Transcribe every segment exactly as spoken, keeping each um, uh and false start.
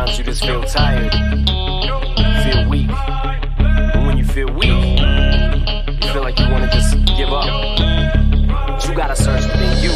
Sometimes you just feel tired, feel weak. And when you feel weak, you feel like you want to just give up. But you gotta search within you.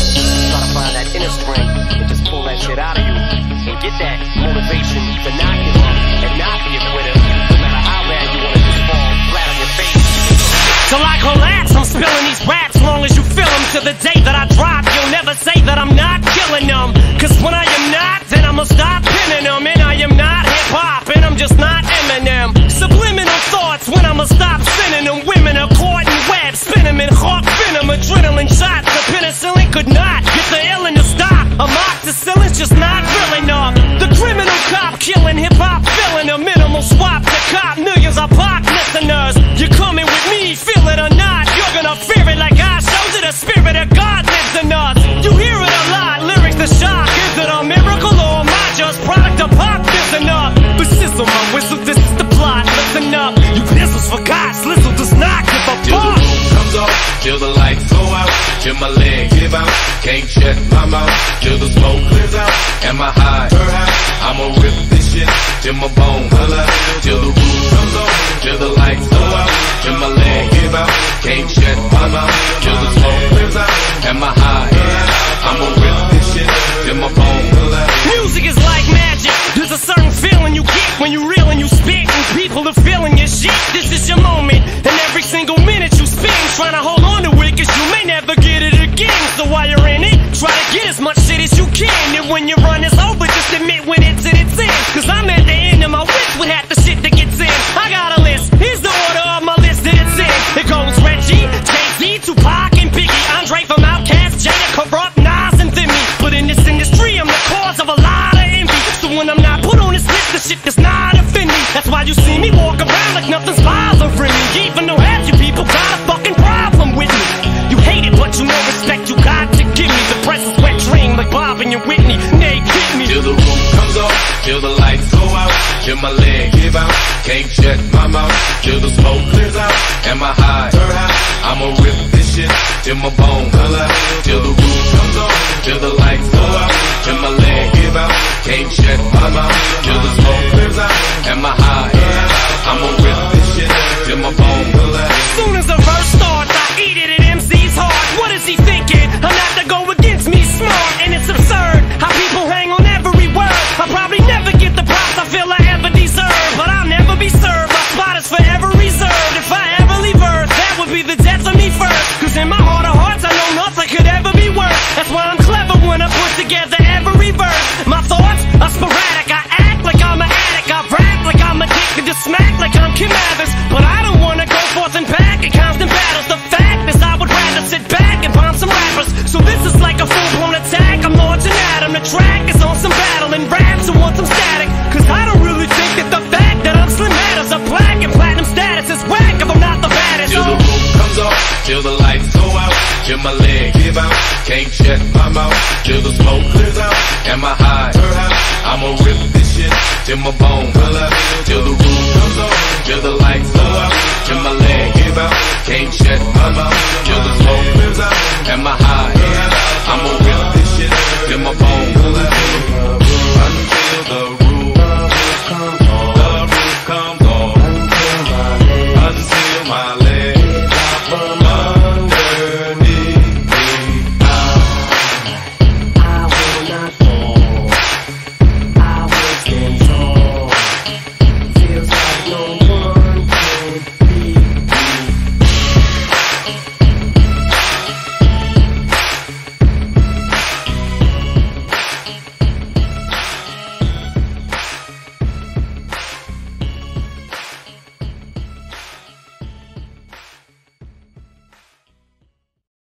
Try to find that inner strength and just pull that shit out of you. And get that motivation to not give up and not be a quitter. No matter how bad you want to just fall flat on your face. Till I collapse, I'm spilling these raps long as you feel them. To the day that I drop, you'll never say that I'm not killing them. Cause when I am not, then I'ma stop pinning them. And I am not hip-hop, and I'm just not Eminem. Subliminal thoughts when I'ma stop sending them. Women are caught in webs, spin them in hawk venom. Adrenaline shots, the penicillin could not get the illin to stop. Amoxicillin's just not real enough. The criminal cop killing hip-hop, filling a minimal swap to cop millions of pop listeners. You're coming with me, feel it or not, you're gonna fear it like I showed you. The spirit of God lives in us. You hear it a lot, lyrics to shock. Is it a miracle or am I just product of pop? Listen up, but sizzle my whistle, this is the plot. Listen up, you pistols for God, Slizzle does not give a Till fuck. the roof comes off, till the lights go out, till my leg give out, can't shut my mouth, till the smoke clears out, and my high, her high, I'ma rip this shit, till my bone holla, till the roof comes off, till the lights go out, till my leg give out, can't shut my mouth, till the smoke clears out, and my high, I'ma rip this shit, till my bone holla. Music is like magic, there's a certain feeling you get when you reel and you spit, and people are feeling your shit. This is your moment, and every single minute you spend trying to hold on to it, cause you may never get it again. So while you're in it, try to get as much shit as you can, and when your run is over, just admit when it's in its end. Cause I'm at the end of my wish with half the shit that gets in. I got a list, here's the order of my list that it's in. It goes Reggie, Jay-Z, Tupac, and Biggie, Andre from Outkast, Jada, Corrupt, Nas, and Thimmy. But in this industry, I'm the cause of a lot of envy. So when I'm not put on this list, the shit does not offend me. That's why you see me walk around like nothing's bothering me, even though half you people got a fucking problem with me. You hate it, but you know respect you got to give me. The press is wet dream like Bob and your Whitney. Nay, get me. Till the roof comes off, till the lights go out, till my leg give out, can't shut my mouth, till the smoke clears out, and my high, her high, I'ma rip this shit, till my bone holla, till the roof comes off, till the lights go out, till my leg give out, can't shut my mouth, till the smoke clears out, and my high, I'ma rip this shit, till my bone holla. As soon as the verse starts, I eat it at M C's heart. What is he thinking? I'm not to go against me smart, and it's absurd how people hang on every word. I'll probably never get the props I feel I ever deserve, but I'll never be served. My spot is forever reserved. If I ever leave Earth, that would be the death of me first. Cause in my heart of hearts, I know nothing could ever be worse. That's why I'm clever when I put together every verse. My thoughts are sporadic. I act like I'm an addict. I rap like I'm addicted to smack like I'm Kim Mathers. But I don't wanna go forth and back in constant battles. The fact is I would rather sit back and bomb some rappers. So this is like a full-blown attack. I'm launching at 'em. The track is on some battle and raps who want some static. Cause I don't really think that the fact that I'm slim matters. A black and platinum status is whack if I'm not the baddest. Till the roof comes off, till the lights go out, till my leg give out, can't shut my mouth, till the smoke clears out, and my high, her high, I'ma rip this shit, till my bone